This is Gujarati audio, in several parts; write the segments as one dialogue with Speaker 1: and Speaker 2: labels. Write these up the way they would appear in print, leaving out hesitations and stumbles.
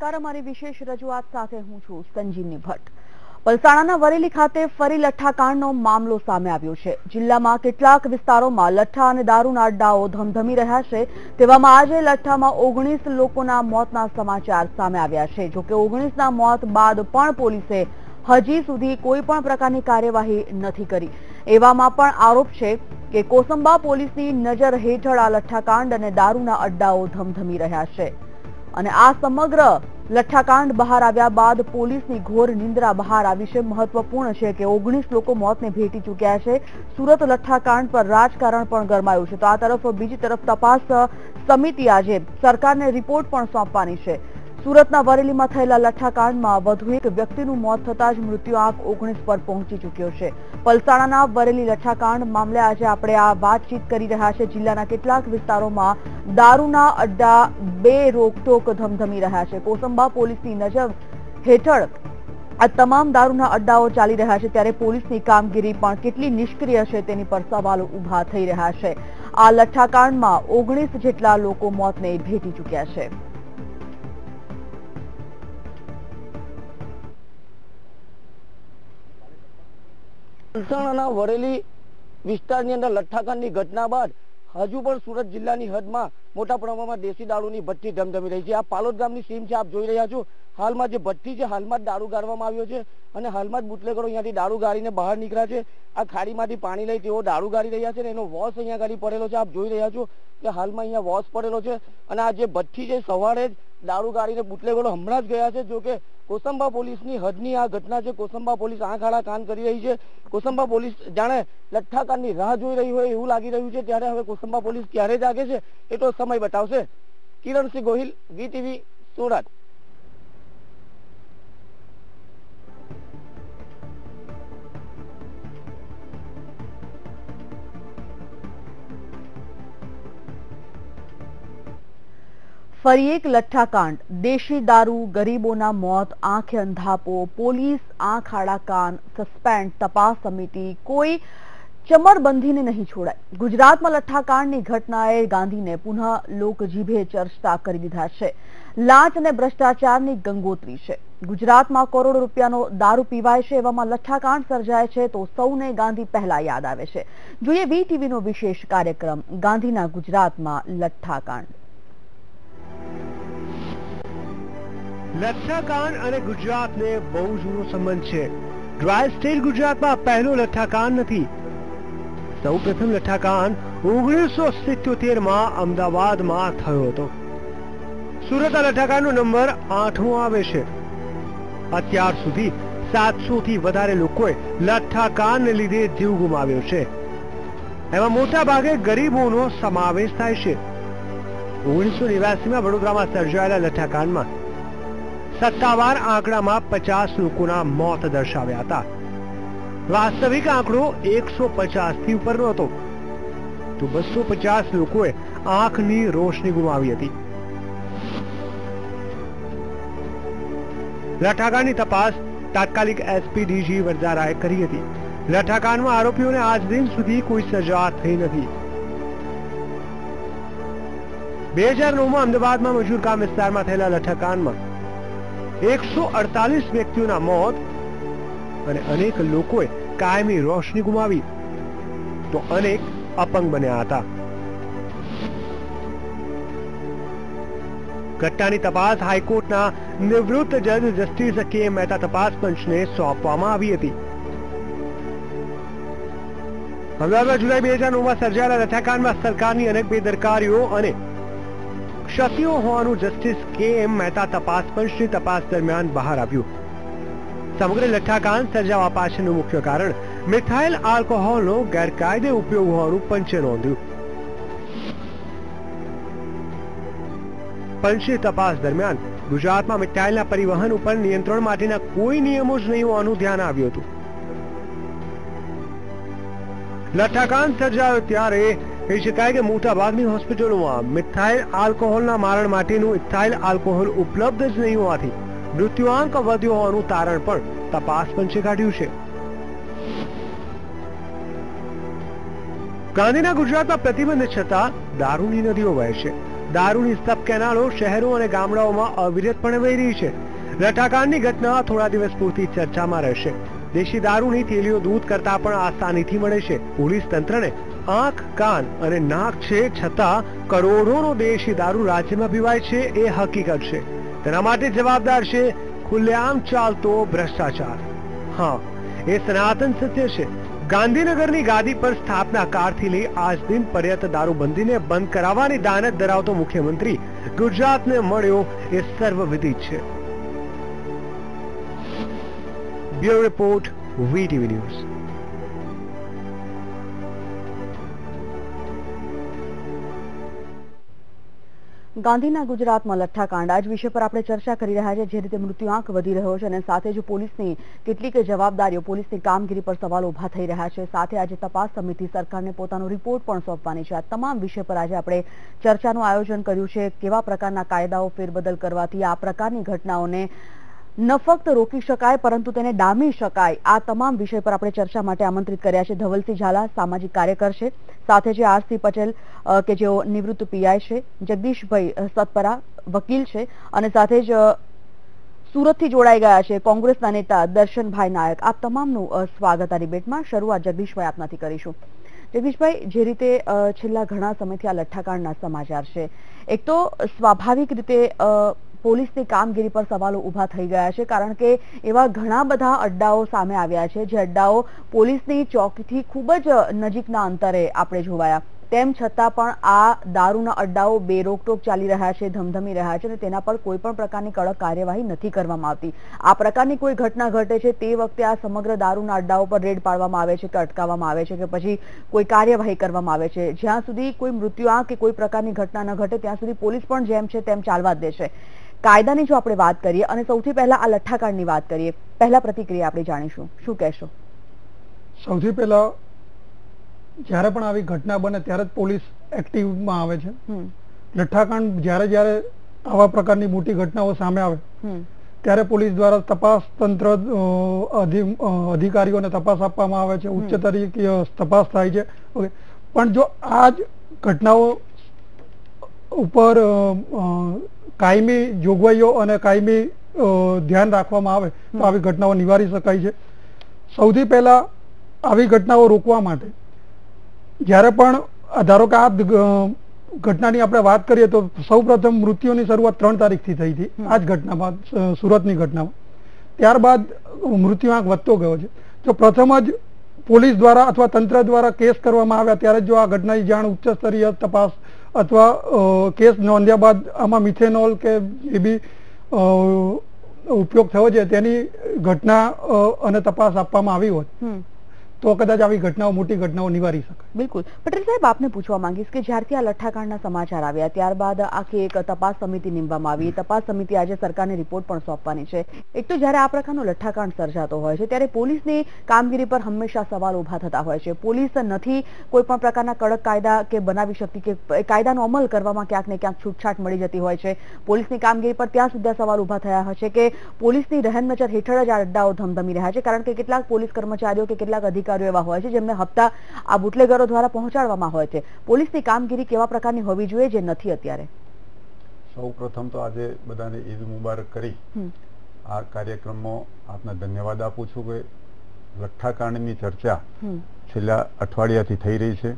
Speaker 1: નમસ્કાર, અમારી વિશેષ રજૂઆત સાથે હું છું સંજીવની ભટ્ટ। પલસાણાના વરેલી ખાતે ફરી લઠ્ઠાકાંડનો મામલો સામે આવ્યો છે। જિલ્લામાં કેટલાક વિસ્તારોમાં લઠ્ઠા અને દારૂના અડ્ડાઓ ધમધમી રહ્યા છે। તેવામાં આજે લઠ્ઠામાં 19 લોકોના મોતના સમાચાર સામે આવ્યા છે। જોકે 19ના મોત બાદ પણ પોલીસે હજી સુધી કોઈ પણ પ્રકારની કાર્યવાહી નથી કરી। એવામાં પણ આરોપ છે કે કોસંબા પોલીસની નજર હેઠળ આ લઠ્ઠાકાંડ અને દારૂના અડ્ડાઓ ધમધમી રહ્યા છે। અને આ સમગ્ર લઠ્ઠાકાંડ બહાર આવ્યા બાદ પોલીસની ઘોર નિંદ્રા બહાર આવી છે। મહત્વપૂર્ણ છે કે 19 લોકો મોતને ભેટી ચૂક્યા છે। સુરત લઠ્ઠાકાંડ પર રાજકારણ પણ ગરમાયું છે। તો આ તરફ બીજી તરફ તપાસ સમિતિ આજે સરકારને રિપોર્ટ પણ સોંપવાની છે। સુરતના વરેલીમાં થયેલા લઠ્ઠાકાંડમાં વધુ એક વ્યક્તિનું મોત થતાં જ મૃત્યુઆંક 19 પર પહોંચી ચૂક્યો છે। પલસાણાના વરેલી લઠ્ઠાકાંડ મામલે આજે આપણે આ વાતચીત કરી રહ્યા છે। જિલ્લાના કેટલાક વિસ્તારોમાં દારૂના અડ્ડા બે રોકટોક ધમધમી રહ્યા છે। કોસંબા પોલીસની નજર હેઠળ આ તમામ દારૂના અડ્ડાઓ ચાલી રહ્યા છે, ત્યારે પોલીસની કામગીરી પણ કેટલી નિષ્ક્રિય છે તેની પર સવાલો ઉભા થઈ રહ્યા છે। આ લઠ્ઠાકાંડમાં 19 જેટલા લોકો મોતને ભેટી ચૂક્યા છે।
Speaker 2: પલસાણાના વરેલી વિસ્તારની અંદર લઠ્ઠાકાંડની ઘટના બાદ હજુ પણ સુરત જિલ્લાની હદમાં મોટા પ્રમાણમાં દેશી દારૂની ભઠ્ઠી ધમધમી રહી છે। આ પાલોદ ગામની સીમ છે, આપ જોઈ રહ્યા છો। હાલમાં જે ભઠ્ઠી છે, હાલમાં જ દારૂ ગાળવામાં આવ્યો છે અને હાલમાં જ બુટલેગરો અહીંયાથી દારૂ ગાળીને બહાર નીકળ્યા છે। આ ખાડીમાંથી પાણી લઈ તેઓ દારૂ ગાળી રહ્યા છે અને એનો વોશ અહીંયા ગાડી પડેલો છે, આપ જોઈ રહ્યા છો કે હાલમાં અહીંયા વોશ પડેલો છે। અને આ જે ભઠ્ઠી છે, સવારે જ દારૂ ગાળીને બુટલેગરો હમણાં જ ગયા છે। જો કે કોસંબા પોલીસની હદની આ ઘટના છે। કોસંબા પોલીસ આંખ આડા કાન કરી રહી છે। કોસંબા પોલીસ જાણે લઠ્ઠાકાંડની રાહ જોઈ રહી હોય એવું લાગી રહ્યું છે। ત્યારે હવે કોસંબા પોલીસ ક્યારે જાગે છે એ તો સમય બતાવશે। કિરણસિંહ ગોહિલ, વીટીવી, સુરત।
Speaker 1: ફરી એક લઠ્ઠાકાંડ, દેશી દારૂ, ગરીબોના મોત, આંખે અંધાપો, પોલીસ આંખ આડા કાન, સસ્પેન્ડ, તપાસ સમિતિ, કોઈ ચમરબંધીને નહીં છોડાય। ગુજરાતમાં લઠ્ઠાકાંડની ઘટનાએ ગાંધીને પુનઃ લોકજીભે ચર્ચતા કરી દીધા છે। લાંચ અને ભ્રષ્ટાચારની ગંગોત્રી છે। ગુજરાતમાં કરોડો રૂપિયાનો દારૂ પીવાય છે, એવામાં લઠ્ઠાકાંડ સર્જાય છે તો સૌને ગાંધી પહેલા યાદ આવે છે। જોઈએ વીટીવીનો વિશેષ કાર્યક્રમ ગાંધીના ગુજરાતમાં લઠ્ઠાકાંડ।
Speaker 3: લઠ્ઠાકાંડ અને ગુજરાતને બહુ જૂનો સંબંધ છે। ડ્રાય સ્ટેટ ગુજરાતમાં પહેલો લઠ્ઠાકાંડ નથી। સૌ પ્રથમ લઠ્ઠાકાંડ 1977માં અમદાવાદમાં થયો હતો। સુરત લઠ્ઠાકાંડનો નંબર 8મો આવે છે। અત્યાર સુધી 700 થી વધારે લોકોએ લઠ્ઠાકાંડને લીધે જીવ ગુમાવ્યો છે। એમાં મોટા ભાગે ગરીબોનો સમાવેશ થાય છે। 1989માં વડોદરામાં સર્જાયેલા લઠ્ઠાકાંડમાં સત્તાવાર આંકડામાં 50 લોકોના મોત દર્શાવ્યા હતા। વાસ્તવિક આંકડો 150 થી ઉપરનો હતો, તો 250 લોકોએ આંખની રોશની ગુમાવી હતી। લઠ્ઠાકાંડની તપાસ તાત્કાલિક એસપી ડીજી વરજારાએ કરી હતી। લઠ્ઠાકાંડમાં આરોપીઓને આજ દિન સુધી કોઈ સજા થઈ નથી। 2009માં અમદાવાદમાં મજૂરકામ વિસ્તારમાં થયેલા લઠ્ઠાકાંડમાં 148 વ્યક્તિઓના મોત અને અનેક લોકોએ કાયમી રોશની ગુમાવી, તો અનેક અપંગ બન્યા હતા। ઘટનાની તપાસ હાઈકોર્ટના નિવૃત્ત જજ જસ્ટિસ કે મહેતા તપાસ પંચને સોંપવામાં આવી હતી। અમદાવાદમાં જુલાઈ 2009માં સર્જાયેલા લઠ્ઠાકાંડમાં સરકારની અનેક બેદરકારીઓ અને ક્ષતિઓ હોવાનું જસ્ટિસ કે એમ મહેતા તપાસ પંચની તપાસ દરમિયાન બહાર આવ્યું। સમગ્ર લઠ્ઠાકાંડ સર્જાવા પાછળનું મુખ્ય કારણ મિથાઇલ આલ્કોહોલનો ગેરકાયદે ઉપયોગ હોવાનું પંચે નોંધ્યું। પંચની તપાસ દરમિયાન ગુજરાતમાં મિથાઇલના પરિવહન ઉપર નિયંત્રણ માટેના કોઈ નિયમો જ નહીં હોવાનું ધ્યાન આવ્યું હતું। લઠ્ઠાકાંડ સર્જાયો ત્યારે કહી શકાય કે મોટાભાગની હોસ્પિટલોમાં મિથાઇલ આલ્કોહોલના મારણ માટેનું ઇથાઇલ આલ્કોહોલ ઉપલબ્ધ જ નહીં હોવાથી મૃત્યુઆંક વધ્યો હોવાનું તારણ પણ તપાસ પંચે કાઢ્યું છે। ગાંધીના ગુજરાતમાં પ્રતિબંધ છતાં દારૂની નદીઓ વહે છે। દારૂની સબ કેનાલો શહેરો અને ગામડાઓમાં અવિરતપણે વહી રહી છે. લઠ્ઠાકાંડની ઘટના થોડા દિવસ પૂરતી ચર્ચામાં રહેશે. દેશી દારૂની થેલીઓ દૂધ કરતા પણ આસાનીથી મળે છે. પોલીસ તંત્રને આંખ, કાન અને નાક છે, છતાં કરોડોનો દેશી દારૂ રાજ્યમાં પીવાય છે એ હકીકત છે. તેના માટે જવાબદાર છે ખુલ્લેઆમ ચાલતો ભ્રષ્ટાચાર. હા, એ સનાતન સત્ય છે. ગાંધીનગરની ગાદી પર સ્થાપના કાળથી લઈ આજ દિન પર્યંત દારૂબંધીને બંધ કરાવવાની દાનત ધરાવતો મુખ્યમંત્રી ગુજરાતને મળ્યો એ સર્વવિદિત છે. Bureau report, VTV news.
Speaker 1: ગાંધીના ગુજરાતમાં લઠ્ઠાકાંડ આજ વિષય પર આપણે ચર્ચા કરી રહ્યા છીએ. જે રીતે મૃત્યુઆંક વધી રહ્યો છે અને સાથે જ પોલીસની કેટલીક જવાબદારીઓ, પોલીસની કામગીરી પર સવાલો ઉભા થઈ રહ્યા છે. સાથે આજે તપાસ સમિતિ સરકારને પોતાનો રિપોર્ટ પણ સોંપવાની છે. આ તમામ વિષય પર આજે આપણે ચર્ચાનું આયોજન કર્યું છે. કેવા પ્રકારના કાયદાઓ ફેરબદલ કરવાથી આ પ્રકારની ઘટનાઓને ન ફક્ત રોકી શકાય પરંતુ તેને ડામી શકાય, આ તમામ વિષય પર આપણે ચર્ચા માટે આમંત્રિત કર્યા છે. ધવલસિંહ ઝાલા સામાજિક કાર્યકર છે, સાથે છે આરસી પટેલ કે જેઓ નિવૃત્ત પીઆઈ છે, જગદીશભાઈ સતપરા વકીલ છે અને સાથે જ સુરતથી જોડાઈ ગયા છે કોંગ્રેસના નેતા દર્શનભાઈ નાયક. આપ તમામનું સ્વાગત આ ડિબેટમાં. શરૂઆત જગદીશભાઈ આપનાથી કરીશું. જગદીશભાઈ, જે રીતે છેલ્લા ઘણા સમયથી આ લઠ્ઠાકાંડના સમાચાર છે, એક તો સ્વાભાવિક રીતે પોલીસની કામગીરી પર સવાલો ઉભા થઈ ગયા છે, કારણ કે એવા ઘણા બધા અડ્ડાઓ સામે આવ્યા છે જે અડ્ડાઓ પોલીસની ચોકીથી ખૂબ જ નજીકના અંતરે આપણે જોવાયા. તેમ છતાં પણ આ દારૂના અડ્ડાઓ બેરોકટોક ચાલી રહ્યા છે, ધમધમી રહ્યા છે અને તેના પર કોઈ પણ પ્રકારની કડક કાર્યવાહી નથી કરવામાં આવતી. આ પ્રકારની કોઈ ઘટના ઘટે છે તે વખતે આ સમગ્ર દારૂના અડ્ડાઓ પર રેડ પાડવામાં આવે છે કે અટકાવવામાં આવે છે કે પછી કોઈ કાર્યવાહી કરવામાં આવે છે. જ્યાં સુધી કોઈ મૃત્યુઆંક કે કોઈ પ્રકારની ઘટના ન ઘટે ત્યાં સુધી પોલીસ પણ જેમ છે તેમ ચાલવા જ દે છે. કાયદાની જો આપણે વાત કરીએ અને સૌથી પહેલા આ લઠ્ઠાકાંડની વાત કરીએ, પહેલા પ્રતિક્રિયા આપણે જાણીશું. શું કહેશો?
Speaker 4: સૌથી પહેલા જ્યારે પણ આવી ઘટના બને ત્યારે જ પોલીસ એક્ટિવમાં આવે છે. લઠ્ઠાકાંડ જ્યારે આવા પ્રકારની મોટી ઘટનાઓ સામે આવે ત્યારે પોલીસ દ્વારા તપાસ તંત્ર અધિકારીઓને તપાસ આપવામાં આવે છે, ઉચ્ચ તરીકે તપાસ થાય છે. ઓકે, પણ જો આ જ ઘટનાઓ ઉપર કાયમી જોગવાઈઓ અને કાયમી ધ્યાન રાખવામાં આવે તો આવી ઘટનાઓ નિવારી શકાય છે. સૌથી પહેલા આવી ઘટનાઓ રોકવા માટે જ્યારે પણ ધારો કે આ ઘટનાની આપણે વાત કરીએ તો સૌપ્રથમ મૃત્યુની શરૂઆત 3 તારીખથી થઈ હતી આ જ ઘટનામાં, સુરતની ઘટનામાં. ત્યારબાદ મૃત્યુઆંક વધતો ગયો છે. જો પ્રથમ જ પોલીસ દ્વારા અથવા તંત્ર દ્વારા કેસ કરવામાં આવ્યા ત્યારે જો આ ઘટનાની જાણ ઉચ્ચ સ્તરીય તપાસ અથવા કેસ નોંધ્યા બાદ આમાં મિથેનોલ કે જે બી ઉપયોગ થયો છે તેની ઘટના અને તપાસ આપવામાં આવી હોત તો કદાચ આવી ઘટનાઓ, મોટી ઘટનાઓ નિવારી શકાય.
Speaker 1: બિલકુલ. પટેલ સાહેબ, આપને પૂછવા માંગીશ કે જ્યારથી આ લઠ્ઠાકાંડના સમાચાર આવ્યા ત્યારબાદ આખી એક તપાસ સમિતિ નીમવામાં આવી. તપાસ સમિતિ આજે સરકારને રિપોર્ટ પણ સોંપવાની છે. એક તો જ્યારે આ પ્રકારનો લઠ્ઠાકાંડ સર્જાતો હોય છે ત્યારે પોલીસની કામગીરી પર હંમેશા સવાલ ઉભા થતા હોય છે. પોલીસ નથી કોઈ પણ પ્રકારના કડક કાયદા કે બનાવી શકતી કે કાયદાનો અમલ કરવામાં ક્યાંક ને ક્યાંક છૂટછાટ મળી જતી હોય છે. પોલીસની કામગીરી પર ત્યાં સુધી સવાલ ઉભા થયા હશે કે પોલીસની રહેનનજર હેઠળ જ આ અડ્ડાઓ ધમધમી રહ્યા છે, કારણ કે કેટલાક પોલીસ કર્મચારીઓ કે કેટલાક અધિકારીઓ એવા હોય છે જેમને હપ્તા આ બુટલેગરો દ્વારા પહોંચાડવામાં હોય છે. પોલીસની કામગીરી કેવા પ્રકારની હોવી જોઈએ જે નથી અત્યારે?
Speaker 5: સૌપ્રથમ તો આજે બધાને ઈદ મુબારક કરી આ કાર્યક્રમમાં આપને ધન્યવાદ આપું છું કે લઠ્ઠાકાંડની ચર્ચા છેલ્લા અઠવાડિયાથી થઈ રહી છે.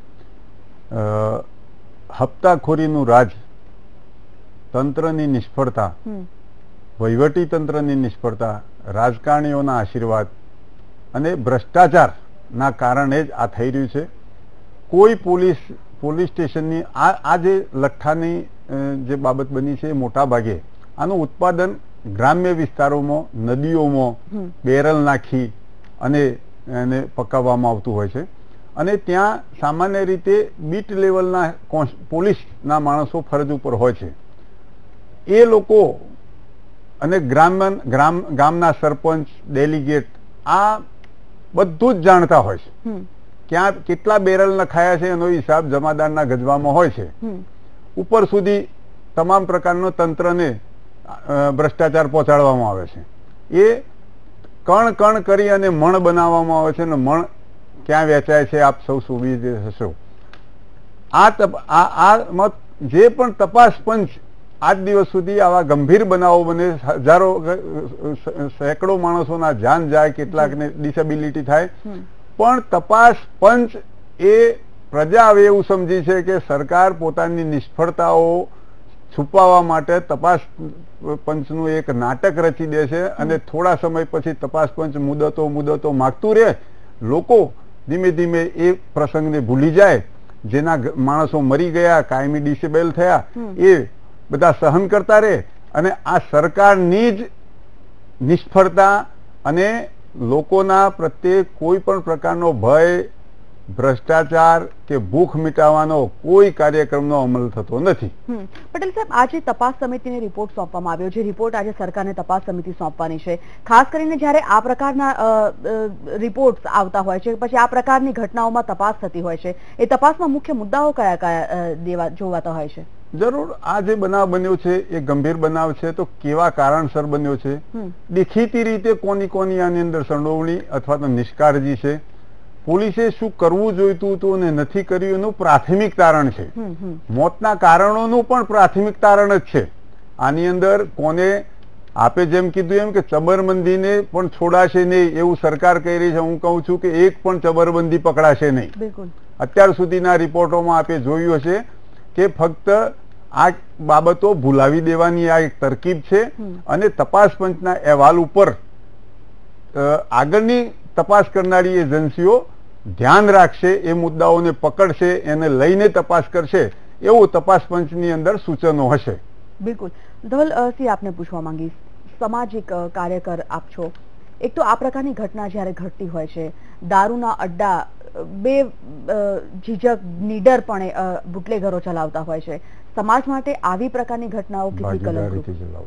Speaker 5: હપ્તાખોરીનું રાજ, તંત્રની નિષ્ફળતા, વહીવટી તંત્રની નિષ્ફળતા, રાજકારણીઓના આશીર્વાદ અને ભ્રષ્ટાચાર ના કારણે જ આ થઈ રહ્યું છે. કોઈ પોલીસ સ્ટેશનની આ જે લઠ્ઠાની જે બાબત બની છે એ મોટા ભાગે આનું ઉત્પાદન ગ્રામ્ય વિસ્તારોમાં, નદીઓમાં બેરલ નાખી અને એને પકાવવામાં આવતું હોય છે અને ત્યાં સામાન્ય રીતે બીટ લેવલના પોલીસના માણસો ફરજ ઉપર હોય છે. એ લોકો અને ગામના સરપંચ, ડેલિગેટ આ બધું જ જાણતા હોય છે. ક્યાં કેટલા બેરલ નખાયા છે એનો હિસાબ જમાદારના ગજવામાં હોય છે. ઉપર સુધી તમામ પ્રકારનો તંત્રને ભ્રષ્ટાચાર પહોંચાડવામાં આવે છે. એ કણ કરી અને મણ બનાવવામાં આવે છે અને મણ ક્યાં વેચાય છે આપ સૌ સુવિધિત હશો. આમાં જે પણ તપાસ પંચ આજ દિવસ સુધી આવા ગંભીર બનાવો બને, હજારો સેંકડો માણસોના જાન જાય, કેટલાકને ડિસેબિલિટી થાય, પણ તપાસ પંચ એ પ્રજા હવે એવું સમજી છે કે સરકાર પોતાની નિષ્ફળતાઓ છુપાવવા માટે તપાસ પંચનું એક નાટક રચી દે છે અને થોડા સમય પછી તપાસ પંચ મુદતો માગતું રહે. લોકો ધીમે ધીમે એ પ્રસંગને ભૂલી જાય. જેના માણસો મરી ગયા, કાયમી ડિસેબલ થયા, એ બધા સહન કરતા રહે અને આ સરકારની જ નિષ્ફળતા અને લોકોના પ્રત્યે કોઈ પણ પ્રકારનો ભય, ભ્રષ્ટાચાર કે ભૂખ મિટાવવાનો કોઈ કાર્યક્રમનો અમલ થતો નથી.
Speaker 1: પટેલ સાહેબ, આજે તપાસ સમિતિને રિપોર્ટ સોંપવામાં આવ્યો છે. રિપોર્ટ આજે સરકારને તપાસ સમિતિ સોંપવાની છે. ખાસ કરીને જ્યારે આ પ્રકારના રિપોર્ટ આવતા હોય છે, પછી આ પ્રકારની ઘટનાઓમાં તપાસ થતી હોય છે, એ તપાસમાં મુખ્ય મુદ્દાઓ કયા કયા જોવાતા હોય છે?
Speaker 5: જરૂર, આ જે બનાવ બન્યો છે એ ગંભીર બનાવ છે, તો કેવા કારણસર બન્યો છે, દેખીતી રીતે કોની આની અંદર સંડોવણી અથવા તો નિષ્કાળજી છે, પોલીસે શું કરવું જોઈતું હતું અને નથી કર્યું એનું પ્રાથમિક તારણ છે. મોતના કારણોનું પણ પ્રાથમિક તારણ જ છે. આની અંદર કોને, આપે જેમ કીધું એમ કે ચબરબંધીને પણ છોડાશે નહીં એવું સરકાર કહી રહી છે. હું કહું છું કે એક પણ ચબરબંધી પકડાશે નહીં. અત્યાર સુધીના રિપોર્ટોમાં આપે જોયું હશે કે ફક્ત આ બાબતો ભૂલાવી દેવાની આ એક તરકીબ છે અને તપાસ પંચના અહેવાલ ઉપર આગળની તપાસ કરનારી એજન્સીઓ ધ્યાન રાખશે, એ મુદ્દાઓને પકડશે, એને લઈને તપાસ કરશે, એવું તપાસ પંચની અંદર સૂચનો હશે.
Speaker 1: બિલકુલ. ધવલસિંહ, આપને પૂછવા માંગીશ, સામાજિક કાર્યકર આપ છો, એક તો આ પ્રકારની ઘટના જ્યારે ઘટતી હોય છે, દારૂના અડ્ડા બે ઝીઝક નીડરપણે બુટલેગરો ચલાવતા હોય છે, સમાજ માટે આવી પ્રકારની ઘટનાઓ કેટલી કલંકરૂપ?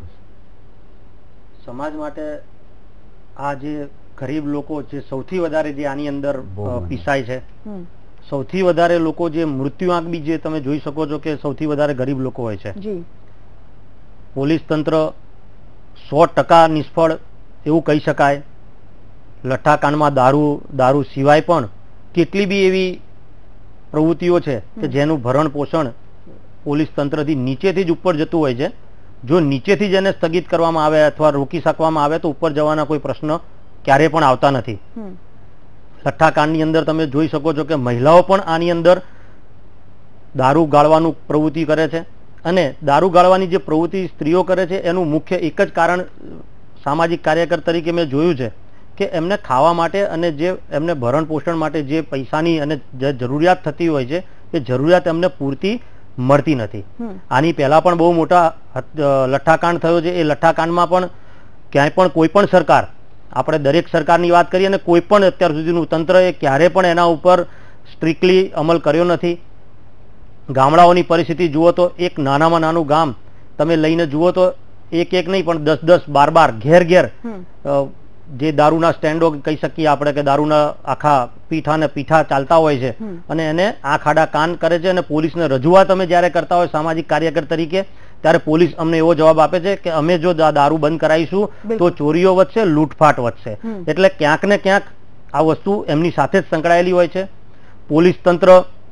Speaker 2: સમાજ માટે આ જે ગરીબ લોકો જે સૌથી વધારે જે આની અંદર પીસાય છે, સૌથી વધારે લોકો જે મૃત્યુ આંક બી જે તમે જોઈ શકો છો કે સૌથી વધારે ગરીબ લોકો હોય છે. પોલીસ તંત્ર 100% નિષ્ફળ એવું કહી શકાય. લઠ્ઠાકાંડમાં દારૂ સિવાય પણ કેટલી બી એવી પ્રવૃત્તિઓ છે કે જેનું ભરણ પોષણ પોલીસ તંત્રથી નીચેથી જ ઉપર જતું હોય છે. જો નીચેથી જ એને સ્થગિત કરવામાં આવે અથવા રોકી શકવામાં આવે તો ઉપર જવાના કોઈ પ્રશ્ન ક્યારે પણ આવતા નથી. લઠ્ઠાકાંડની અંદર તમે જોઈ શકો છો કે મહિલાઓ પણ આની અંદર દારૂ ગાળવાનું પ્રવૃત્તિ કરે છે અને દારૂ ગાળવાની જે પ્રવૃત્તિ સ્ત્રીઓ કરે છે એનું મુખ્ય એક જ કારણ સામાજિક કાર્યકર તરીકે મેં જોયું છે કે એમને ખાવા માટે અને જે એમને ભરણ પોષણ માટે જે પૈસાની અને જે જરૂરિયાત થતી હોય છે એ જરૂરિયાત એમને પૂરતી મળતી નથી. આની પહેલા પણ બહુ મોટા લઠ્ઠાકાંડ થયો છે. એ લઠ્ઠાકાંડમાં પણ ક્યાંય પણ કોઈ પણ સરકાર, આપણે દરેક સરકારની વાત કરીએ અને કોઈ પણ અત્યાર સુધીનું તંત્ર એ ક્યારે પણ એના ઉપર સ્ટ્રિક્ટલી અમલ કર્યો નથી. ગામડાઓની પરિસ્થિતિ જુઓ તો એક નાનામાં નાનું ગામ તમે લઈને જુઓ તો એક નહીં પણ 10-10, 12 ઘેર જે દારૂના સ્ટેન્ડો કહી શકીએ આપણે કે દારૂના આખા પીઠા ચાલતા હોય છે અને એને આંખ આડા કાન કરે છે અને પોલીસને રજૂઆત અમે જ્યારે કરતા હોય સામાજિક કાર્યકર તરીકે ત્યારે પોલીસ અમને એવો જવાબ આપે છે કે અમે જો દારૂ બંધ કરાવીશું તો ચોરીઓ વધશે, લૂંટફાટ વધશે. એટલે ક્યાંક ને ક્યાંક આ વસ્તુ એમની સાથે જ સંકળાયેલી હોય છે. પોલીસ તંત્ર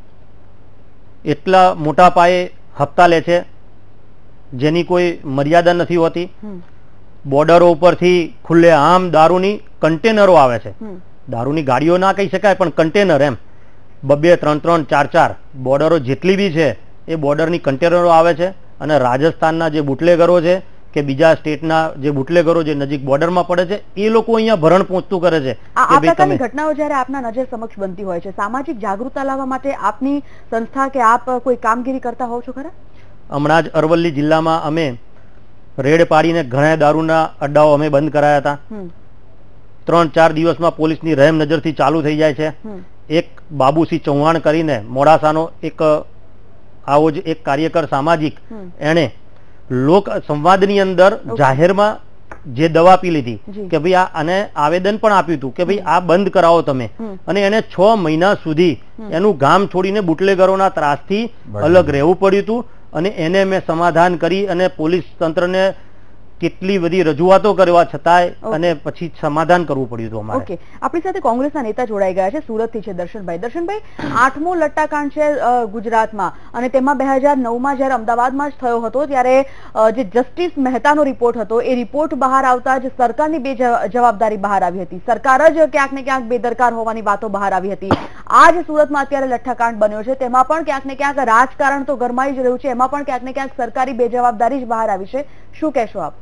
Speaker 2: એટલા મોટા પાયે હપ્તા લે છે જેની કોઈ મર્યાદા નથી હોતી. બોર્ડરો ઉપરથી ખુલ્લે આમ દારૂની કન્ટેનરો આવે છે. દારૂની ગાડીઓ ના કહી શકાય પણ કન્ટેનર એમ 2-2, 3-3, 4-4 બોર્ડરો જેટલી બી છે એ બોર્ડરની કન્ટેનરો આવે છે અને રાજસ્થાનના જે બુટલેગરો છે કે બીજા સ્ટેટના જે બુટલેગરો જે નજીક બોર્ડરમાં પડે છે એ લોકો અહીંયા ભરણ પહોંચતું કરે છે.
Speaker 1: આ પ્રકારની ઘટનાઓ જ્યારે આપના નજર સમક્ષ બનતી હોય છે, સામાજિક જાગૃતતા લાવવા માટે આપની સંસ્થા કે આપ કોઈ કામગીરી કરતા હોવ છો ખરા?
Speaker 2: હમણાં જ અરવલ્લી જિલ્લામાં અમે રેડ પાડીને ઘણા દારૂના અડ્ડાઓ અમે બંધ કરાયા હતા. 3-4 દિવસમાં પોલીસની રહેમ નજરથી ચાલુ થઈ જાય છે. એક બાબુસિંહ ચૌહાણ કરીને મોડાસાનો એક આવો જ એક કાર્યકર સામાજિક, એણે લોક સંવાદની અંદર જાહેરમાં જે દવા પી લીધી કે ભાઈ આને આવેદન પણ આપ્યું હતું કે ભાઈ આ બંધ કરાવો તમે, અને એને 6 મહિના સુધી એનું ગામ છોડીને બુટલેગરોના ત્રાસથી અલગ રહેવું પડ્યું હતું અને એને મેં સમાધાન કરી અને પોલીસ તંત્રને
Speaker 6: કેટલી બધી રજૂઆતો કરવા છતાંય અને પછી સમાધાન કરવું પડ્યું હતું અમારે.
Speaker 1: ઓકે, આપણી સાથે કોંગ્રેસના નેતા જોડાઈ ગયા છે, સુરતથી છે દર્શનભાઈ. દર્શનભાઈ, 8મો લટ્ટાકાંડ છે ગુજરાતમાં, અને તેમાં 2009માં જ્યારે અમદાવાદમાં જ થયો હતો ત્યારે જે જસ્ટિસ મહેતાનો રિપોર્ટ હતો એ રિપોર્ટ બહાર આવતા જ સરકારની જવાબદારી બહાર આવી હતી. સરકાર જ ક્યાંક ને ક્યાંક બેદરકાર હોવાની વાતો બહાર આવી હતી. આ જ સુરતમાં અત્યારે લઠ્ઠાકાંડ બન્યો છે, તેમાં પણ ક્યાંક ને ક્યાંક રાજકારણ તો ગરમાઈ જ રહ્યું છે, એમાં પણ ક્યાંક ને ક્યાંક સરકારી બેજવાબદારી જ બહાર આવી છે. શું કહેશો આપ?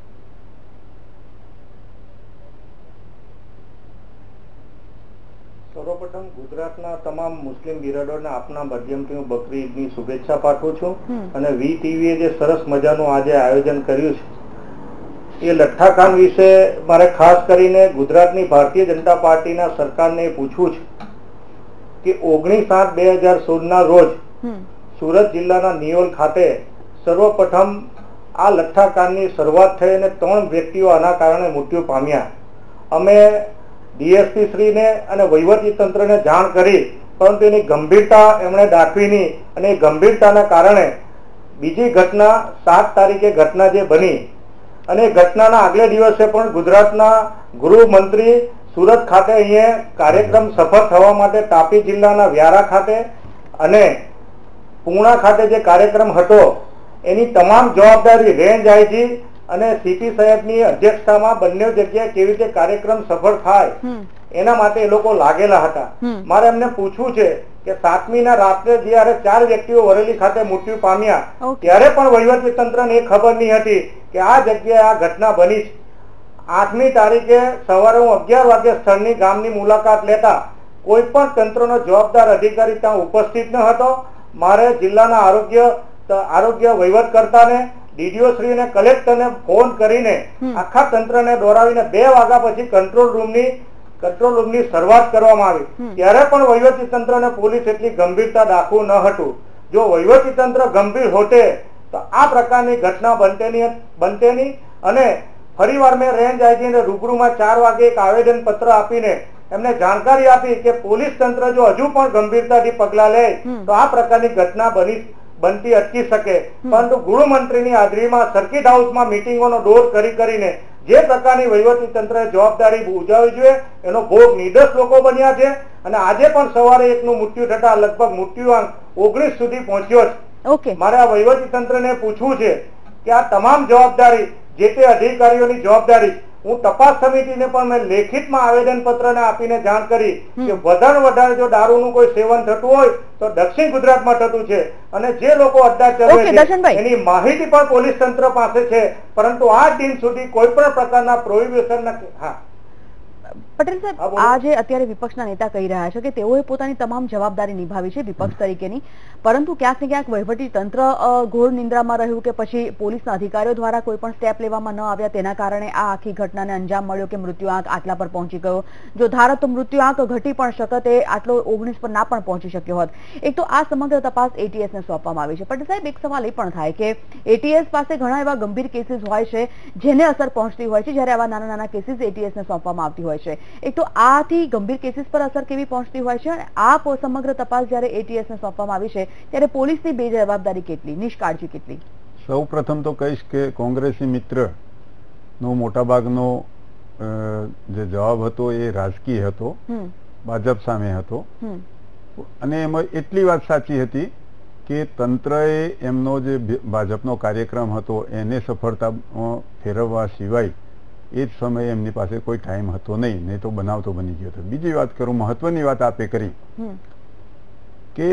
Speaker 7: સર્વપ્રથમ ગુજરાતના તમામ મુસ્લિમ બિરાદરોને આપના માધ્યમથી હું બકરી ઈદની શુભેચ્છા પાઠવું છું. અને વી ટીવીએ જે સરસ મજાનું આજે આયોજન કર્યું છે એ લઠ્ઠાકાંડ વિશે મારે ખાસ કરીને ગુજરાતની ભારતીય જનતા પાર્ટીના સરકારને પૂછવું છે કે 19/7/2016ના રોજ સુરત જિલ્લાના નિયોલ ખાતે સર્વપ્રથમ આ લઠ્ઠાકાંડની શરૂઆત થઈ અને 3 વ્યક્તિઓ આના કારણે મૃત્યુ પામ્યા. અમે ડીએસપી શ્રીને અને વહીવટી તંત્રને જાણ કરી, પરંતુ એની ગંભીરતા એમણે દાખવી નહીં, અને એ ગંભીરતાના કારણે બીજી ઘટના 7 તારીખે ઘટના જે બની, અને ઘટનાના આગલે દિવસે પણ ગુજરાતના ગૃહમંત્રી સુરત ખાતે અહીંયા કાર્યક્રમ સફળ થવા માટે તાપી જિલ્લાના વ્યારા ખાતે અને પૂર્ણા ખાતે જે કાર્યક્રમ હતો એની તમામ જવાબદારી રેન્જ આઈજી અને સીપી સાહેબની અધ્યક્ષતામાં બંને જગ્યાએ કેવી રીતે કાર્યક્રમ સફળ થાય એના માટે એ લોકો લાગેલા હતા. મારે એમને પૂછવું છે કે 7મીના રાત્રે જ્યારે 4 વ્યક્તિઓ વરેલી ખાતે મૃત્યુ પામ્યા ત્યારે પણ વહીવટી તંત્રને એ ખબર નહીં હતી કે આ જગ્યાએ આ ઘટના બની છે. 8મી તારીખે સવારે હું 11 વાગે સ્થળની ગામની મુલાકાત લેતા કોઈ પણ તંત્રનો જવાબદાર અધિકારી ત્યાં ઉપસ્થિત ન હતો. મારે જિલ્લાના આરોગ્ય વહીવટકર્તાને, ડીડીઓ શ્રી અને કલેક્ટરને ફોન કરીને આખા તંત્રને દોરાવીને 2 વાગ્યા પછી કંટ્રોલ રૂમની શરૂઆત કરવામાં આવી. ત્યારે પણ વહીવટી તંત્ર અને પોલીસ એટલી ગંભીરતા દાખવું ન હતું. જો વહીવટી તંત્ર ગંભીર હોતે તો આ પ્રકારની ઘટના બનતે નહીં. અને ફરીવાર મેં રેન્જ આઈજીને રૂબરૂમાં 4 વાગે એક આવેદન પત્ર આપીને એમને જાણકારી આપી કે પોલીસ તંત્ર જો હજુ પણ ગંભીરતાથી પગલા લે તો આ પ્રકારની ઘટના બનતી અટકી શકે. પરંતુ ગૃહમંત્રીની હાજરીમાં સર્કિટ હાઉસમાં મિટિંગોનો દોર કરીને જે પ્રકારની વહીવટી તંત્રએ જવાબદારી ઉજાવવી જોઈએ એનો ભોગ નિર્દોષ લોકો બન્યા છે. અને આજે પણ સવારે એકનું મૃત્યુ થતા લગભગ મૃત્યુઆંક 19 સુધી પહોંચ્યો છે. મારે આ વહીવટી તંત્રને પૂછવું છે કે આ તમામ જવાબદારી જે તે અધિકારીઓની જવાબદારી. હું તપાસ સમિતિને પણ મેં લેખિતમાં આવેદન પત્રને આપીને જાણ કરી કે વધારે જો દારૂનું કોઈ સેવન થતું હોય તો દક્ષિણ ગુજરાતમાં થતું છે, અને જે લોકો અડ્ડા ચલાવે છે એની માહિતી પણ પોલીસ તંત્ર પાસે છે, પરંતુ આ દિન સુધી કોઈ પણ પ્રકારના પ્રોહિબિશન નથી.
Speaker 1: પટેલ સાહેબ, આ જે અત્યારે વિપક્ષના નેતા કહી રહ્યા છે કે તેઓએ પોતાની તમામ જવાબદારી નિભાવી છે વિપક્ષ તરીકેની, પરંતુ ક્યાંક ને ક્યાંક વહીવટી તંત્ર ઘોર નિંદ્રામાં રહ્યું કે પછી પોલીસના અધિકારીઓ દ્વારા કોઈ પણ સ્ટેપ લેવામાં ન આવ્યા, તેના કારણે આ આખી ઘટનાને અંજામ મળ્યો કે મૃત્યુઆંક આટલા પર પહોંચી ગયો. જો ધારો તો મૃત્યુઆંક ઘટી પણ શકત, એ આટલો 19 પર ના પણ પહોંચી શક્યો હોત. એક તો આ સમગ્ર તપાસ એટીએસને સોંપવામાં આવી છે. પટેલ સાહેબ, એક સવાલ એ પણ થાય કે એટીએસ પાસે ઘણા એવા ગંભીર કેસીસ હોય છે જેને અસર પહોંચતી હોય છે, જ્યારે આવા નાના નાના કેસીસ એટીએસને સોંપવામાં આવતી હોય છે. એક તો આથી ગંભીર કેસીસ પર અસર કેવી પહોંચતી હોય છે, અને આ સમગ્ર તપાસ જ્યારે એટીએસને સોંપવામાં આવી છે ત્યારે પોલીસની બેજવાબદારી કેટલી, નિષ્કાળજી કેટલી?
Speaker 5: સૌ પ્રથમ તો કહીશ કે કોંગ્રેસી મિત્રનો મોટાભાગનો જે જવાબ હતો એ રાજકીય હતો, ભાજપ સામે હતો. અને એમાં એટલી વાત સાચી હતી કે તંત્રએ એમનો જે ભાજપનો કાર્યક્રમ હતો એને સફળતા ફેરવવા સિવાય એ જ સમયે એમની પાસે કોઈ ટાઈમ હતો નહીં તો બનાવ તો બની ગયો હતો. બીજી વાત કરું, મહત્વની વાત આપે કરી કે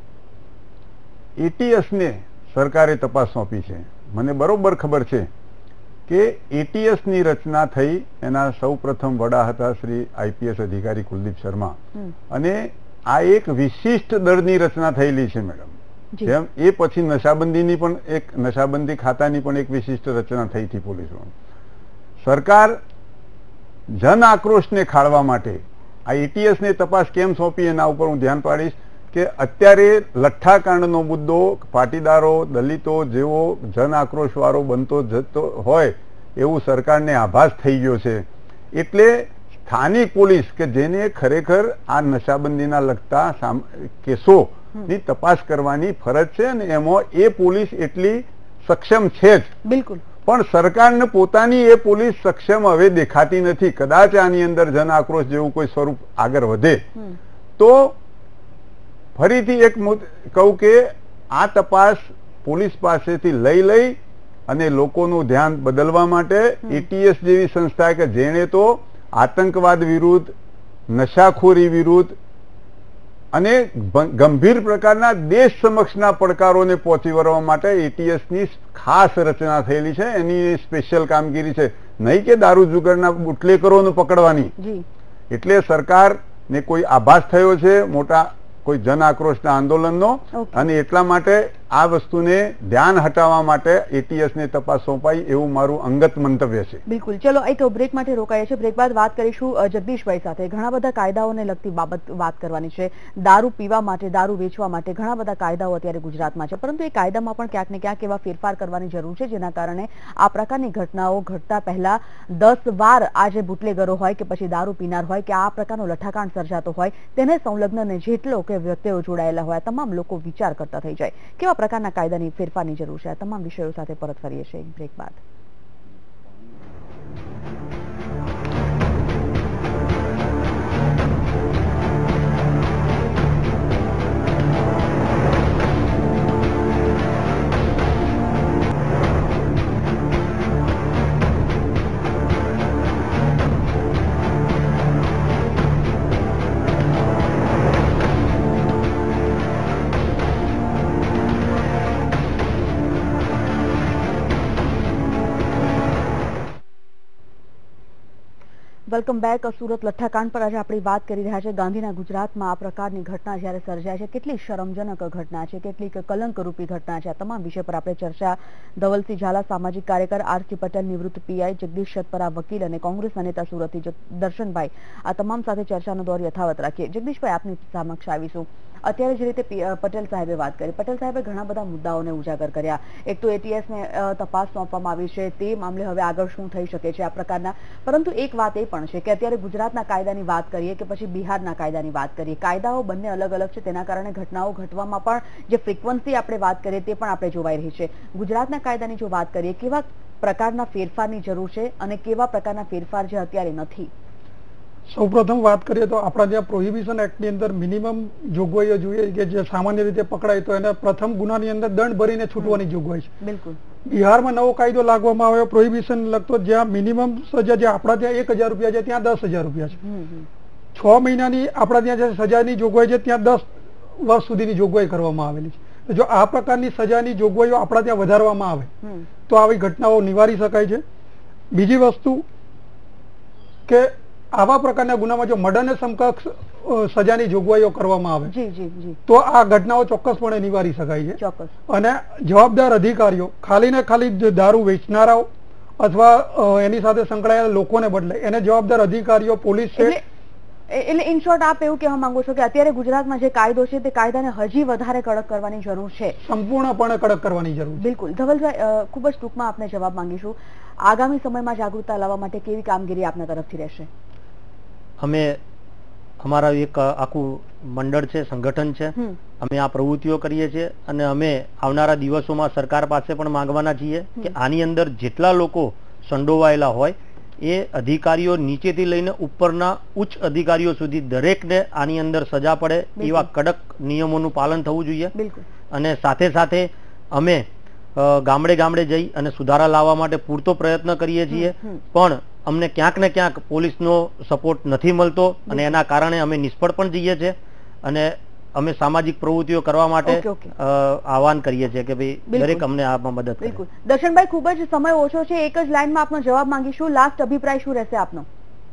Speaker 5: એટીએસને સરકારે તપાસ સોંપી છે. મને બરોબર ખબર છે કે એટીએસની રચના થઈ, એના સૌ પ્રથમ વડા હતા શ્રી આઈપીએસ અધિકારી કુલદીપ શર્મા, અને આ એક વિશિષ્ટ દળની રચના થયેલી છે મેડમ. જેમ એ પછી નશાબંધીની પણ નશાબંધી ખાતાની પણ એક વિશિષ્ટ રચના થઈ હતી પોલીસમાં. સરકાર જન આક્રોશને ખાળવા માટે આ એટીએસને તપાસ કેમ સોંપી એના ઉપર હું ધ્યાન પાડીશ કે અત્યારે લઠ્ઠાકાંડનો મુદ્દો પાટીદારો, દલિતો જેવો જન આક્રોશ વાળો બનતો જતો હોય એવું સરકારને આભાસ થઈ ગયો છે. એટલે સ્થાનિક પોલીસ કે જેને ખરેખર આ નશાબંધીના લગતા કેસોની તપાસ કરવાની ફરજ છે, અને એમાં એ પોલીસ એટલી સક્ષમ છે જ.
Speaker 1: બિલકુલ.
Speaker 5: પણ સરકારને પોતાની એ પોલીસ સક્ષમ હવે દેખાતી નથી. કદાચ આની અંદર જન આક્રોશ જેવું કોઈ સ્વરૂપ આગળ વધે તો ફરીથી એક કહું કે આ તપાસ પોલીસ પાસેથી લઈ અને લોકોનું ધ્યાન બદલવા માટે એટીએસ જેવી સંસ્થા કે જેણે તો આતંકવાદ વિરુદ્ધ, નશાખોરી વિરુદ્ધ અને ગંભીર પ્રકારના દેશ સમક્ષના પડકારોને પહોંચી વળવા માટે એટીએસની ખાસ રચના થયેલી છે. એની સ્પેશિયલ કામગીરી છે, નહીં કે દારૂ જુગારના બુટલેકરોને પકડવાની. એટલે સરકારને કોઈ આભાસ થયો છે મોટા કોઈ જન આક્રોશના આંદોલનનો, અને એટલા માટે આ વસ્તુને ધ્યાન હટાવવા માટે એટીએસને તપાસ સોંપાઈ એવું મારું અંગત મંતવ્ય છે.
Speaker 1: બિલકુલ. ચલો એક બ્રેક માટે રોકાઈએ છીએ. બ્રેક બાદ વાત કરીશું જગદીશભાઈ સાથે. ઘણા બધા કાયદાઓને લગતી બાબત વાત કરવાની છે. દારૂ પીવા માટે, દારૂ વેચવા માટે ઘણા બધા કાયદાઓ અત્યારે ગુજરાતમાં છે, પરંતુ એ કાયદામાં પણ ક્યાંક ને ક્યાંક એવા ફેરફાર કરવાની જરૂર છે જેના કારણે આ પ્રકારની ઘટનાઓ ઘટતા પહેલા 10 વાર આ જે બુટલેગરો હોય કે પછી દારૂ પીનાર હોય કે આ પ્રકારનો લઠ્ઠાકાંડ સર્જાતો હોય તેને સંલગ્ન જેટલો કે વ્યક્તિઓ જોડાયેલા હોય તમામ લોકો વિચાર કરતા થઈ જાય. કેવા પ્રકારના કાયદાની ફેરફારની જરૂર છે? આ તમામ વિષયો સાથે પરત ફરીએ છીએ બ્રેક બાદ. Welcome back. સુરત લઠ્ઠાકાંડ પર આજે આપણે વાત કરી રહ્યા છે. ગાંધીના ગુજરાતમાં આ પ્રકારની ઘટના જ્યારે સર્જાય છે, કેટલી શરમજનક ઘટના છે, કેટલીક કલંકરૂપી ઘટના છે, આ તમામ વિષય પર આપણે ચર્ચા ધવલસિંહ ઝાલા, સામાજિક કાર્યકર, આરસી પટેલ, નિવૃત્ત પીઆઈ, જગદીશ શતપરા, વકીલ અને કોંગ્રેસના નેતા સુરતથી દર્શનભાઈ, આ તમામ સાથે ચર્ચાનો દોર યથાવત રાખીએ. જગદીશભાઈ, આપની સમક્ષ આવીશું. અત્યારે જે રીતે પટેલ સાહેબે વાત કરી, પટેલ સાહેબે ઘણા બધા મુદ્દાઓને ઉજાગર કર્યા. એક તો એટીએસને તપાસ સોંપવામાં આવી છે, તે મામલે હવે આગળ શું થઈ શકે છે આ પ્રકારના, પરંતુ એક વાત એ પણ છે કે અત્યારે ગુજરાતના કાયદાની વાત કરીએ કે પછી બિહારના કાયદાની વાત કરીએ, કાયદાઓ બંને અલગ અલગ છે. તેના કારણે ઘટનાઓ ઘટવામાં પણ જે ફ્રીક્વન્સી આપણે વાત કરીએ તે પણ આપણે જોવાઈ રહી છે. ગુજરાતના કાયદાની જો વાત કરીએ, કેવા પ્રકારના ફેરફારની જરૂર છે અને કેવા પ્રકારના ફેરફાર જે અત્યારે નથી?
Speaker 4: સૌપ્રથમ વાત કરીએ તો આપણા ત્યાં પ્રોહિબિશન એક્ટની અંદર મિનિમમ જોગવાઈઓ જોઈએ કે જે સામાન્ય રીતે પકડાય તો એને પ્રથમ ગુનાની અંદર દંડ ભરીને છૂટવાની જોગવાઈ છે.
Speaker 1: બિલકુલ.
Speaker 4: બિહારમાં નવો કાયદો લાગવામાં આવ્યો પ્રોહિબિશન લગતો, જ્યાં મિનિમમ સજા જે આપણા ત્યાં 1000 રૂપિયા છે ત્યાં 10,000 રૂપિયા છે. 6 મહિનાની આપણા ત્યાં જે સજાની જોગવાઈ છે ત્યાં 10 વર્ષ સુધીની જોગવાઈ કરવામાં આવેલી છે. જો આ પ્રકારની સજાની જોગવાઈઓ આપણા ત્યાં વધારવામાં આવે તો આવી ઘટનાઓ નિવારી શકાય છે. બીજી વસ્તુ કે આવા પ્રકારના ગુનામાં જો મર્ડરને સમકક્ષ સજાની જોગવાઈઓ કરવામાં આવે તો આ ઘટનાઓ ચોક્કસપણે નિવારી શકાય છે. અને જવાબદાર અધિકારીઓ ખાલી ને ખાલી દારૂ વેચનારાઓ અથવા એની સાથે સંકળાયેલા લોકોને બદલે એને જવાબદાર અધિકારીઓ, પોલીસ છે.
Speaker 1: એટલે ઇન શોર્ટ આપ એવું કહેવા માંગો છો કે અત્યારે ગુજરાતમાં જે કાયદો છે તે કાયદાને હજી વધારે કડક કરવાની જરૂર છે?
Speaker 4: સંપૂર્ણપણે કડક કરવાની જરૂર છે.
Speaker 1: બિલકુલ. ધવલભાઈ, ખૂબ જ ટૂંકમાં આપને જવાબ માંગીશું. આગામી સમયમાં જાગૃતતા લાવવા માટે કેવી કામગીરી આપના તરફથી રહેશે?
Speaker 6: અમે અમારા એક આખું મંડળ છે, સંગઠન છે, અમે આ પ્રવૃત્તિઓ કરીએ છીએ અને અમે આવનારા દિવસોમાં સરકાર પાસે પણ માંગવાના છીએ કે આની અંદર જેટલા લોકો સંડોવાયેલા હોય એ અધિકારીઓ નીચેથી લઈને ઉપરના ઉચ્ચ અધિકારીઓ સુધી દરેકને આની અંદર સજા પડે એવા કડક નિયમોનું પાલન થવું જોઈએ. અને સાથે સાથે અમે ગામડે ગામડે જઈ અને સુધારા લાવવા માટે પૂરતો પ્રયત્ન કરીએ છીએ, પણ અમને ક્યાંક ને ક્યાંક પોલીસનો સપોર્ટ નથી મળતો અને એના કારણે અમે નિષ્ફળ પણ જઈએ છીએ. અને અમે સામાજિક પ્રવૃત્તિઓ કરવા માટે આહવાન કરીએ છીએ કે ભાઈ દરેક અમને આમાં મદદ કરે.
Speaker 1: બિલકુલ. દર્શનભાઈ, ખૂબ જ સમય ઓછો છે, એક જ લાઈનમાં આપનો જવાબ માંગીશું. લાસ્ટ અભિપ્રાય શું રહેશે આપનો?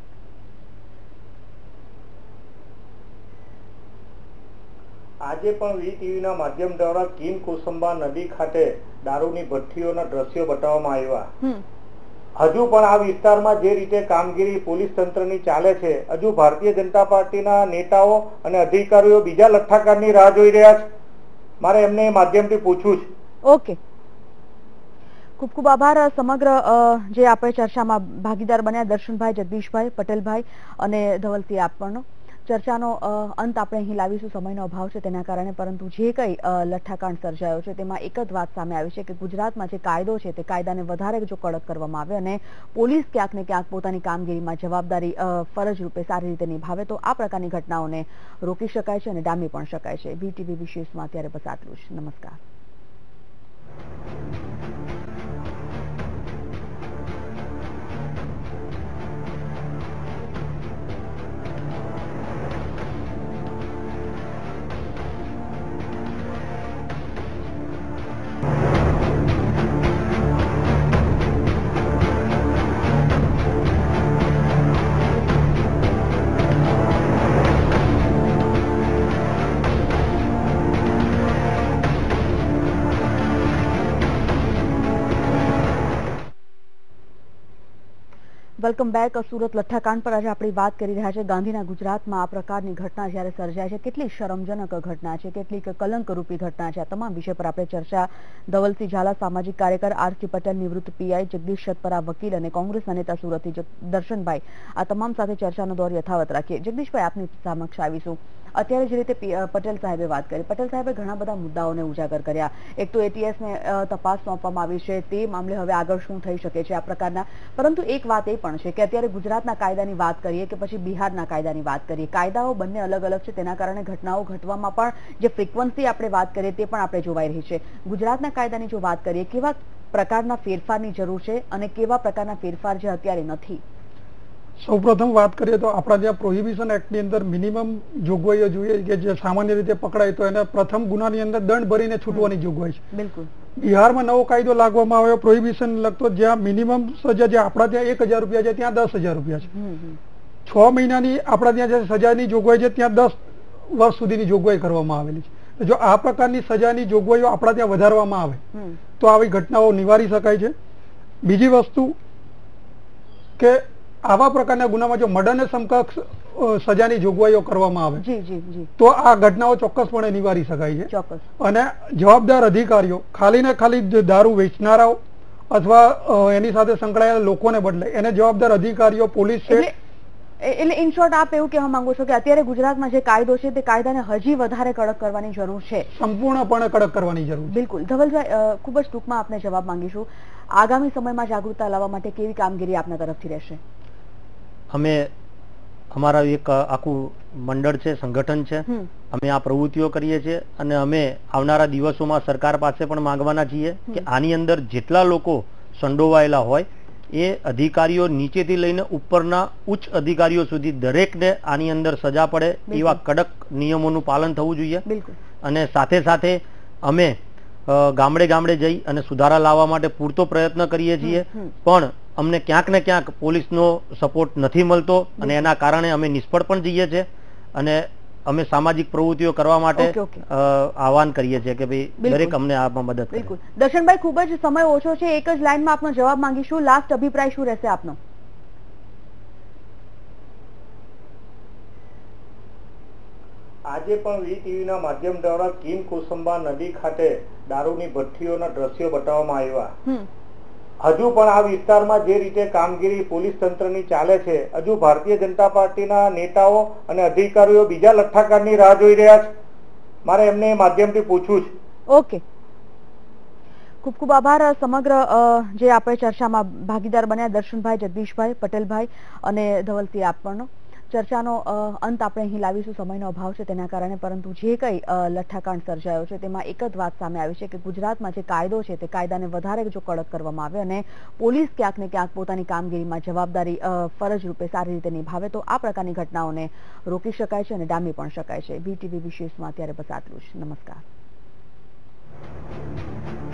Speaker 7: આજે પણ વીટીવીના માધ્યમ દ્વારા કિમ કોસંબા નદી ખાતે દારૂની ભઠ્ઠીઓના દ્રશ્યો બતાવવામાં આવ્યા. હજુ પણ આ વિસ્તારમાં જે રીતે કામગીરી પોલીસ તંત્રની ચાલે છે, હજુ ભારતીય જનતા પાર્ટીના નેતાઓ અને અધિકારીઓ બીજા લઠ્ઠાકાંડની રાહ જોઈ રહ્યા છે. મારે એમને માધ્યમથી પૂછવું છે.
Speaker 1: ઓકે, ખૂબ ખૂબ આભાર. સમગ્ર જે આપણે ચર્ચામાં ભાગીદાર બન્યા દર્શનભાઈ, જગદીશભાઈ, પટેલભાઈ અને ધવલસિંહ આપવાનો. ચર્ચાનો અંત આપણે અહીં લાવીશું, સમયનો અભાવ છે તેના કારણે, પરંતુ જે કંઈ લઠ્ઠાકાંડ સર્જાયો છે તેમાં એક જ વાત સામે આવી છે કે ગુજરાતમાં જે કાયદો છે તે કાયદાને વધારે જો કડક કરવામાં આવે અને પોલીસ ક્યાંક ને ક્યાંક પોતાની કામગીરીમાં જવાબદારી ફરજ રૂપે સારી રીતે નિભાવે તો આ પ્રકારની ઘટનાઓને રોકી શકાય છે અને ડામી પણ શકાય છે. VTV વિશેષમાં અત્યારે બસ આટલું જ. નમસ્કાર. Welcome back. સુરત લઠ્ઠાકાંડ પર આજે આપણે વાત કરી રહ્યા છે. ગાંધીના ગુજરાતમાં આ પ્રકારની ઘટના જ્યારે સર્જાય છે, કેટલી શરમજનક ઘટના છે, કેટલીક કલંકરૂપી ઘટના છે, આ તમામ વિષય પર આપણે ચર્ચા ધવલસિંહ ઝાલા, સામાજિક કાર્યકર, RC પટેલ, નિવૃત્ત PI, જગદીશ શતપરા, વકીલ અને કોંગ્રેસના નેતા સુરતથી દર્શનભાઈ, આ તમામ સાથે ચર્ચાનો દોર યથાવત રાખીએ. જગદીશભાઈ, આપની સમક્ષ આવીશું. અત્યારે જે રીતે પટેલ સાહેબે વાત કરી, પટેલ સાહેબે ઘણા બધા મુદ્દાઓને ઉજાગર કર્યા. એક તો ATS ને તપાસ સોંપવામાં આવી છે, તે મામલે હવે આગળ શું થઈ શકે છે આ પ્રકારના, પરંતુ એક વાત એ પણ છે કે અત્યારે ગુજરાતના કાયદાની વાત કરીએ કે પછી બિહારના કાયદાની વાત કરીએ, કાયદાઓ બંને અલગ અલગ છે, તેના કારણે ઘટનાઓ ઘટવામાં પણ જે ફ્રીક્વન્સી આપણે વાત કરીએ તે પણ આપણે જોવાઈ રહી છે. ગુજરાતના કાયદાની જો વાત કરીએ, કેવા પ્રકારના ફેરફારની જરૂર છે અને કેવા પ્રકારના ફેરફાર જે અત્યારે નથી?
Speaker 4: સૌપ્રથમ વાત કરીએ તો આપણા ત્યાં પ્રોહિબિશન એક્ટની અંદર મિનિમમ જોગવાઈઓ જોઈએ કે જે સામાન્ય રીતે પકડાય તો એને પ્રથમ ગુનાની અંદર દંડ ભરીને છૂટવાની જોગવાઈ છે.
Speaker 1: બિલકુલ.
Speaker 4: બિહારમાં નવો કાયદો લાગવામાં આવ્યો પ્રોહિબિશન લગતો, જ્યાં મિનિમમ સજા જે આપણા ત્યાં 1000 રૂપિયા છે ત્યાં 10,000 રૂપિયા છે. 6 મહિનાની આપણા ત્યાં જે સજાની જોગવાઈ છે ત્યાં 10 વર્ષ સુધીની જોગવાઈ કરવામાં આવેલી છે. જો આ પ્રકારની સજાની જોગવાઈઓ આપણા ત્યાં વધારવામાં આવે તો આવી ઘટનાઓ નિવારી શકાય છે. બીજી વસ્તુ કે આવા પ્રકારના ગુનામાં જો મર્ડરને સમકક્ષ સજાની જોગવાઈઓ કરવામાં આવે તો આ ઘટનાઓ ચોક્કસપણે નિવારી શકાય છે. અને જવાબદાર અધિકારીઓ ખાલી ને ખાલી દારૂ વેચનારાઓ અથવા એની સાથે સંકળાયેલા લોકોને બદલે એને જવાબદાર અધિકારીઓ, પોલીસ છે.
Speaker 1: એટલે ઇન શોર્ટ આપ એવું કહેવા માંગો છો કે અત્યારે ગુજરાતમાં જે કાયદો છે તે કાયદાને હજી વધારે કડક કરવાની જરૂર છે?
Speaker 4: સંપૂર્ણપણે કડક કરવાની જરૂર છે.
Speaker 1: બિલકુલ. ધવલભાઈ, ખૂબ જ ટૂંકમાં આપને જવાબ માંગીશું. આગામી સમયમાં જાગૃતતા લાવવા માટે કેવી કામગીરી આપના તરફથી રહેશે?
Speaker 6: અમે અમારા એક આખું મંડળ છે, સંગઠન છે, અમે આ પ્રવૃત્તિઓ કરીએ છીએ અને અમે આવનારા દિવસોમાં સરકાર પાસે પણ માંગવાના છીએ કે આની અંદર જેટલા લોકો સંડોવાયેલા હોય એ અધિકારીઓ નીચેથી લઈને ઉપરના ઉચ્ચ અધિકારીઓ સુધી દરેકને આની અંદર સજા પડે એવા કડક નિયમોનું પાલન થવું જોઈએ. અને સાથે સાથે અમે ગામડે ગામડે જઈ અને સુધારા લાવવા માટે પૂરતો પ્રયત્ન કરીએ છીએ, પણ અમને ક્યાંક ને ક્યાંક પોલીસનો સપોર્ટ નથી મળતો અને એના કારણે અમે નિષ્ફળ પણ જઈએ છીએ. અને અમે સામાજિક પ્રવૃત્તિઓ કરવા માટે આહવાન કરીએ છીએ કે ભાઈ દરેક અમને આમાં મદદ કરે.
Speaker 1: બિલકુલ. દર્શનભાઈ, ખૂબ જ સમય ઓછો છે, એક જ લાઈનમાં આપનો જવાબ માંગીશું. લાસ્ટ અભિપ્રાય શું રહેશે આપનો?
Speaker 7: આજે પણ VTVના માધ્યમ દ્વારા કિમ કુસુમ્બા નદી ખાતે દારૂની ભઠ્ઠીઓના દ્રશ્યો બતાવવામાં આવ્યા. હજુ પણ આ વિસ્તારમાં જે રીતે કામગીરી પોલીસ તંત્રની ચાલે છે, હજુ ભારતીય જનતા પાર્ટીના નેતાઓ અને અધિકારીઓ બીજા લઠ્ઠાકાંડની રાહ જોઈ રહ્યા છે. મારે એમને માધ્યમથી પૂછવું છે.
Speaker 1: ઓકે, ખૂબ ખૂબ આભાર. સમગ્ર જે આપણે ચર્ચામાં ભાગીદાર બન્યા દર્શનભાઈ, જગદીશભાઈ, પટેલભાઈ અને ધવલસિંહ, આપનો ચર્ચાનો અંત આપણે અહીં લાવીશું, સમયનો અભાવ છે તેના કારણે, પરંતુ જે કંઈ લઠ્ઠાકાંડ સર્જાયો છે તેમાં એક જ વાત સામે આવી છે કે ગુજરાતમાં જે કાયદો છે તે કાયદાને વધારે જો કડક કરવામાં આવે અને પોલીસ ક્યાંક ને ક્યાંક પોતાની કામગીરીમાં જવાબદારી ફરજ રૂપે સારી રીતે નિભાવે તો આ પ્રકારની ઘટનાઓને રોકી શકાય છે અને ડામી પણ શકાય છે. VTV વિશેષમાં અત્યારે બસ આટલું જ. નમસ્કાર.